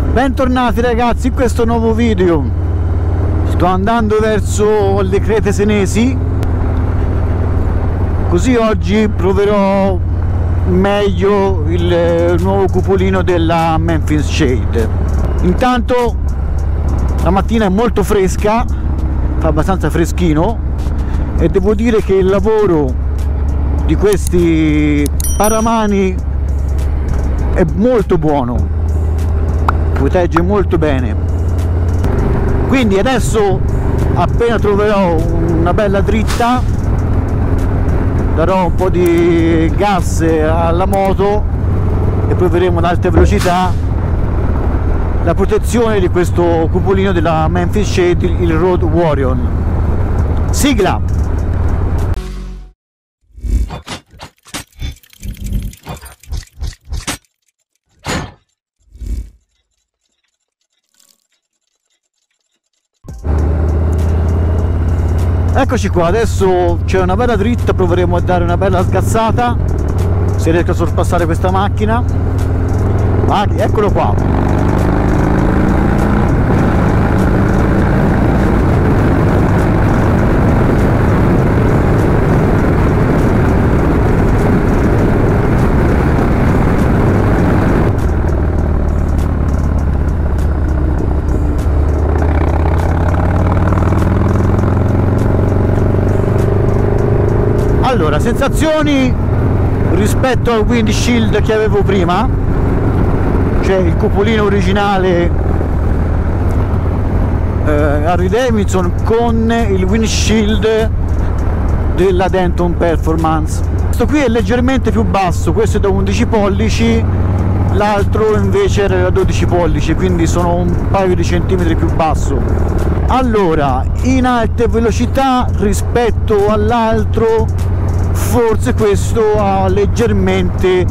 Bentornati ragazzi in questo nuovo video. Sto andando verso le Crete Senesi, così oggi proverò meglio il nuovo cupolino della Memphis Shade. Intanto la mattina è molto fresca, fa abbastanza freschino, e devo dire che il lavoro di questi paramani è molto buono, protegge molto bene. Quindi adesso, appena troverò una bella dritta, darò un po' di gas alla moto e proveremo ad alte velocità la protezione di questo cupolino della Memphis Shade, il Road Warrior. Sigla! Eccoci qua, adesso c'è una bella dritta, proveremo a dare una bella sgazzata, se riesco a sorpassare questa macchina. Eccolo qua. Allora, sensazioni rispetto al windshield che avevo prima, cioè il cupolino originale Harley Davidson con il windshield della Denton Performance. Questo qui è leggermente più basso, questo è da 11 pollici, l'altro invece era da 12 pollici, quindi sono un paio di centimetri più basso. Allora, in alte velocità rispetto all'altro forse questo ha leggermente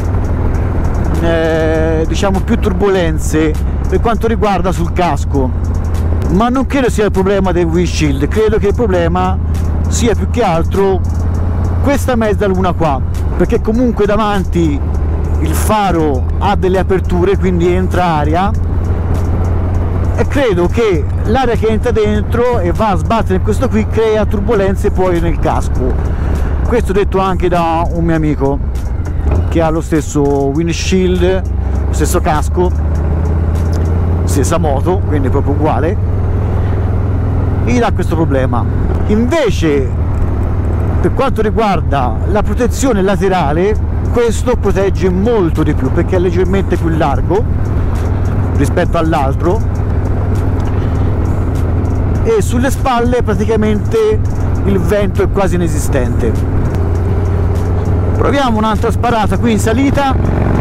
diciamo più turbolenze per quanto riguarda sul casco, ma non credo sia il problema del windshield, credo che il problema sia più che altro questa mezza luna qua, perché comunque davanti il faro ha delle aperture, quindi entra aria, e credo che l'aria che entra dentro e va a sbattere in questo qui crea turbolenze poi nel casco. Questo detto anche da un mio amico che ha lo stesso windshield, lo stesso casco, stessa moto, quindi proprio uguale, e gli dà questo problema. Invece per quanto riguarda la protezione laterale, questo protegge molto di più perché è leggermente più largo rispetto all'altro, e sulle spalle praticamente il vento è quasi inesistente. Proviamo un'altra sparata qui in salita.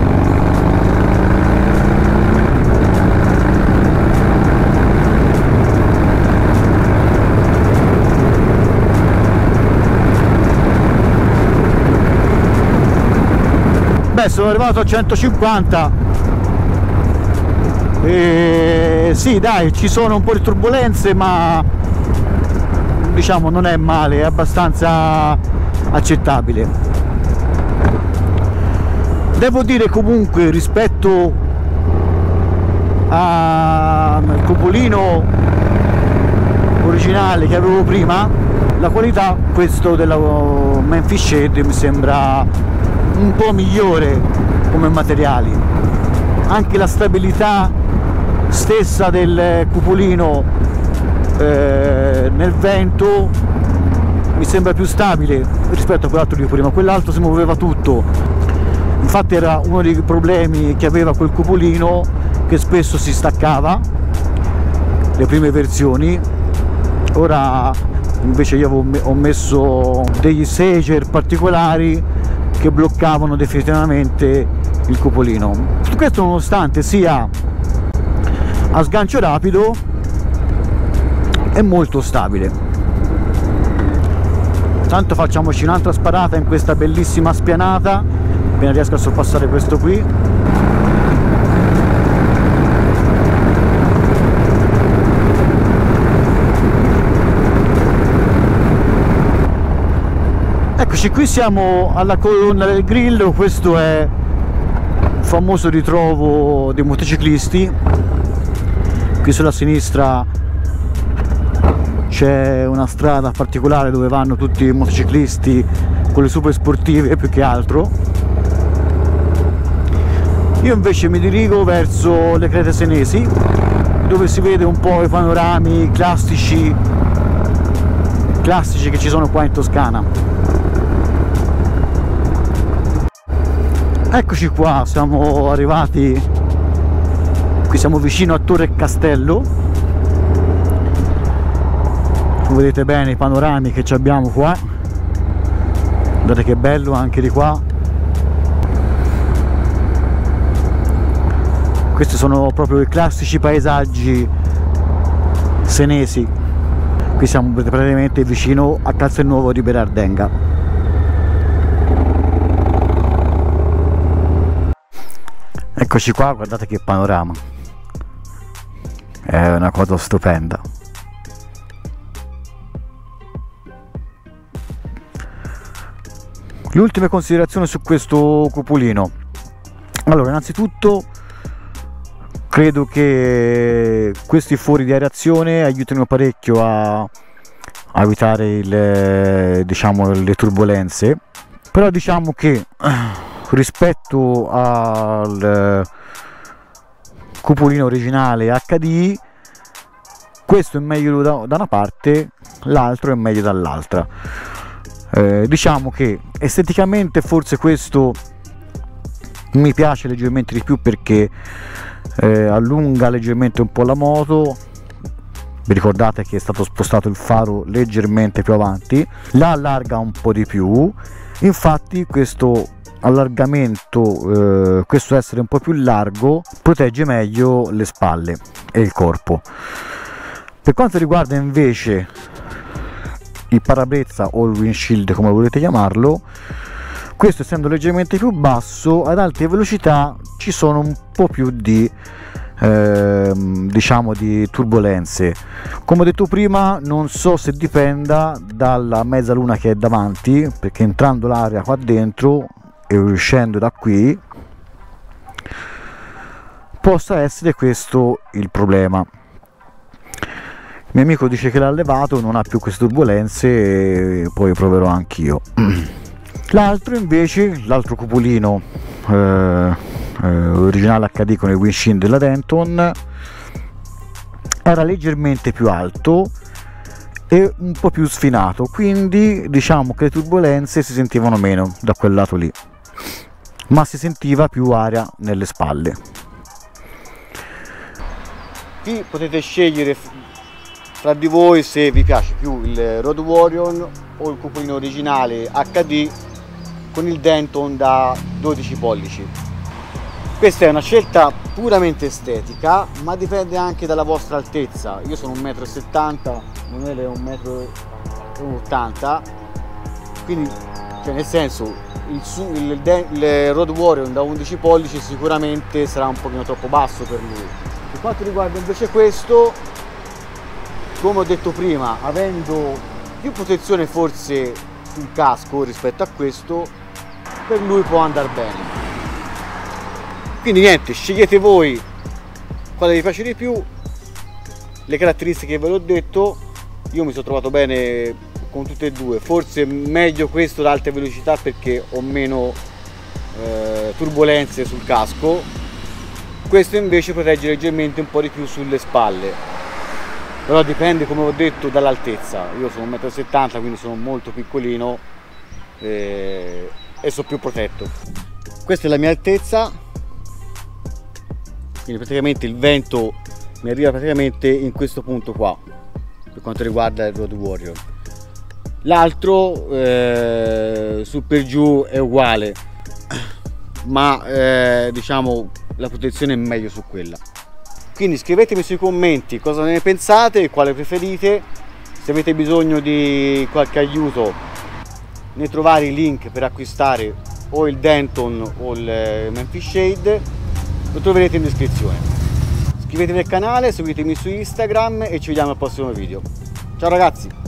Beh, sono arrivato a 150 e sì, dai, ci sono un po' di turbolenze, ma diciamo non è male, è abbastanza accettabile. Devo dire comunque, rispetto al cupolino originale che avevo prima, la qualità questo della Memphis Shade mi sembra un po' migliore come materiali. Anche la stabilità stessa del cupolino nel vento mi sembra più stabile rispetto a quell'altro di prima. Quell'altro si muoveva tutto, infatti era uno dei problemi che aveva quel cupolino, che spesso si staccava le prime versioni. Ora invece io ho messo degli Sager particolari che bloccavano definitivamente il cupolino. Questo nonostante sia a sgancio rapido è molto stabile. Tanto facciamoci un'altra sparata in questa bellissima spianata appena riesco a sorpassare questo qui. Eccoci qui, siamo alla colonna del Grillo. Questo è il famoso ritrovo dei motociclisti Qui sulla sinistra c'è una strada particolare dove vanno tutti i motociclisti con le super sportive più che altro. Io invece mi dirigo verso le Crete Senesi, dove si vede un po' i panorami classici che ci sono qua in Toscana. Eccoci qua, siamo arrivati, qui siamo vicino a Torre Castello. Vedete bene i panorami che ci abbiamo qua, guardate che bello anche di qua. Questi sono proprio i classici paesaggi senesi. Qui siamo praticamente vicino a Castelnuovo di Berardenga. Eccoci qua, guardate che panorama, è una cosa stupenda. Le ultime considerazioni su questo cupolino. Allora, innanzitutto credo che questi fori di aerazione aiutino parecchio a evitare le turbolenze, però diciamo che rispetto al cupolino originale HDI, questo è meglio da una parte, l'altro è meglio dall'altra. Diciamo che esteticamente forse questo mi piace leggermente di più, perché allunga leggermente un po' la moto. Vi ricordate che è stato spostato il faro leggermente più avanti, la allarga un po' di più. Infatti questo allargamento, questo essere un po' più largo, protegge meglio le spalle e il corpo. Per quanto riguarda invece il parabrezza o il windshield, come volete chiamarlo, questo essendo leggermente più basso, ad alte velocità ci sono un po' più di di turbolenze. Come ho detto prima, non so se dipenda dalla mezzaluna che è davanti, perché entrando l'aria qua dentro e uscendo da qui possa essere questo il problema. Il mio amico dice che l'ha levato, non ha più queste turbolenze, e poi proverò anch'io. L'altro invece, l'altro cupolino originale HD con il windshield della Denton, era leggermente più alto e un po' più sfinato, quindi diciamo che le turbolenze si sentivano meno da quel lato lì, ma si sentiva più aria nelle spalle. Qui potete scegliere fra di voi se vi piace più il Road Warrior o il cupolino originale HD con il Denton da 12 pollici. Questa è una scelta puramente estetica, ma dipende anche dalla vostra altezza. Io sono 1,70 m, Emanuele è 1,80 m, quindi nel senso il Road Warrior da 11 pollici sicuramente sarà un pochino troppo basso per lui. Per quanto riguarda invece questo, come ho detto prima, avendo più protezione forse sul casco rispetto a questo, per lui può andare bene. Quindi niente, scegliete voi quale vi piace di più. Le caratteristiche ve l'ho detto, io mi sono trovato bene con tutte e due, forse meglio questo ad alte velocità perché ho meno turbolenze sul casco, questo invece protegge leggermente un po' di più sulle spalle, però dipende, come ho detto, dall'altezza. Io sono 1,70 m, quindi sono molto piccolino e sono più protetto. Questa è la mia altezza, quindi praticamente il vento mi arriva praticamente in questo punto qua per quanto riguarda il Road Warrior. L'altro su per giù è uguale, ma diciamo la protezione è meglio su quella. Quindi scrivetemi sui commenti cosa ne pensate e quale preferite. Se avete bisogno di qualche aiuto nel trovare i link per acquistare o il Denton o il Memphis Shade, lo troverete in descrizione. Iscrivetevi al canale, seguitemi su Instagram e ci vediamo al prossimo video. Ciao ragazzi!